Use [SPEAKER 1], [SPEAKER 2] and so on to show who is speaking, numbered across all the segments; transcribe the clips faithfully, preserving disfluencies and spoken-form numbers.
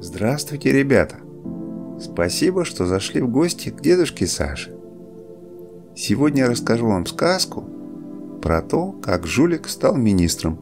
[SPEAKER 1] Здравствуйте, ребята! Спасибо, что зашли в гости к дедушке Саше. Сегодня я расскажу вам сказку про то, как жулик стал министром.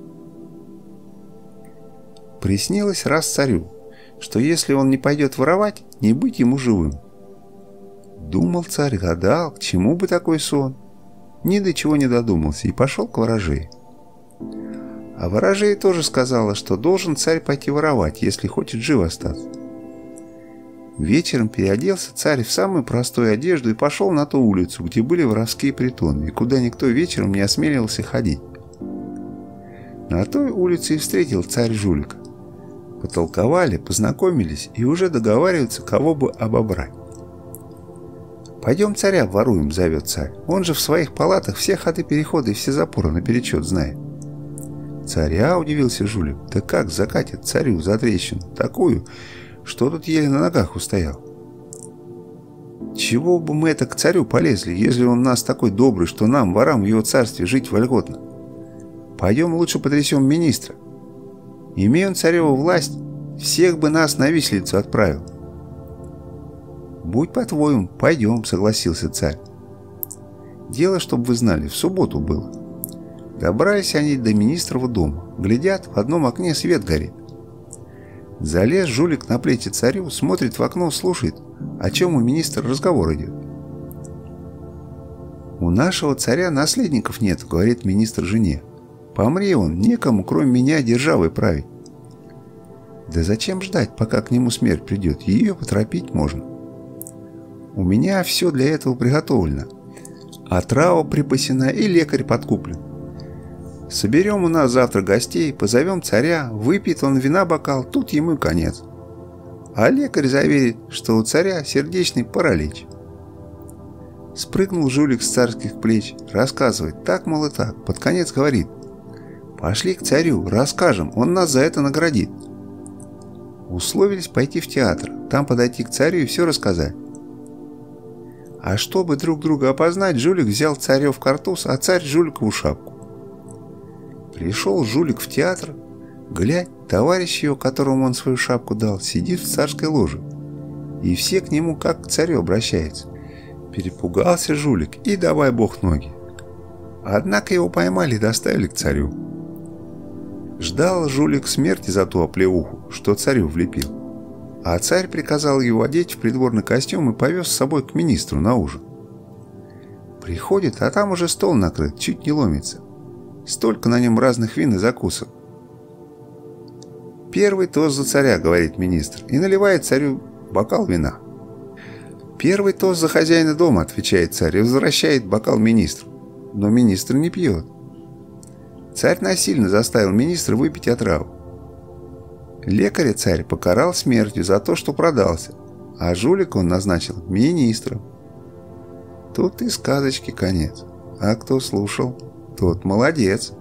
[SPEAKER 1] Приснилось раз царю, что если он не пойдет воровать, не быть ему живым. Думал царь, гадал, к чему бы такой сон. Ни до чего не додумался и пошел к ворожее. А ворожея тоже сказала, что должен царь пойти воровать, если хочет жив остаться. Вечером переоделся царь в самую простую одежду и пошел на ту улицу, где были воровские притоны, и куда никто вечером не осмеливался ходить. На той улице и встретил царь жулика. Потолковали, познакомились и уже договариваются, кого бы обобрать. «Пойдем царя воруем», — зовет царь. «Он же в своих палатах все ходы-переходы и все запоры наперечет знает». «Царя?» — удивился жулик. «Да как закатит царю за трещину такую, что тут еле на ногах устоял? Чего бы мы это к царю полезли, если он у нас такой добрый, что нам, ворам в его царстве, жить вольготно? Пойдем лучше потрясем министра. Имея он цареву власть, всех бы нас на виселицу отправил». «Будь по-твоему, пойдем», — согласился царь. Дело, чтобы вы знали, в субботу было. Добрались они до министрова дома. Глядят, в одном окне свет горит. Залез жулик на плечи царю, смотрит в окно, слушает, о чем у министра разговор идет. «У нашего царя наследников нет», — говорит министр жене. «Помри он, некому, кроме меня, державой править». «Да зачем ждать, пока к нему смерть придет? Ее поторопить можно. У меня все для этого приготовлено. Отрава припасена и лекарь подкуплен. Соберем у нас завтра гостей, позовем царя, выпьет он вина бокал, тут ему конец. А лекарь заверит, что у царя сердечный паралич». Спрыгнул жулик с царских плеч, рассказывает, так, мол, и так, под конец говорит: «Пошли к царю, расскажем, он нас за это наградит». Условились пойти в театр, там подойти к царю и все рассказать. А чтобы друг друга опознать, жулик взял царев картуз, а царь жуликову шапку. Пришел жулик в театр, глядь, товарищ его, которому он свою шапку дал, сидит в царской ложе, и все к нему как к царю обращаются. Перепугался жулик и давай бог ноги. Однако его поймали и доставили к царю. Ждал жулик смерти за ту оплеуху, что царю влепил. А царь приказал его одеть в придворный костюм и повез с собой к министру на ужин. Приходит, а там уже стол накрыт, чуть не ломится. Столько на нем разных вин и закусок. «Первый тост за царя», — говорит министр, и наливает царю бокал вина. «Первый тост за хозяина дома», — отвечает царь, и возвращает бокал министру. Но министр не пьет. Царь насильно заставил министра выпить отраву. Лекаря царь покарал смертью за то, что продался, а жулика он назначил министром. Тут и сказочки конец. А кто слушал, тот молодец.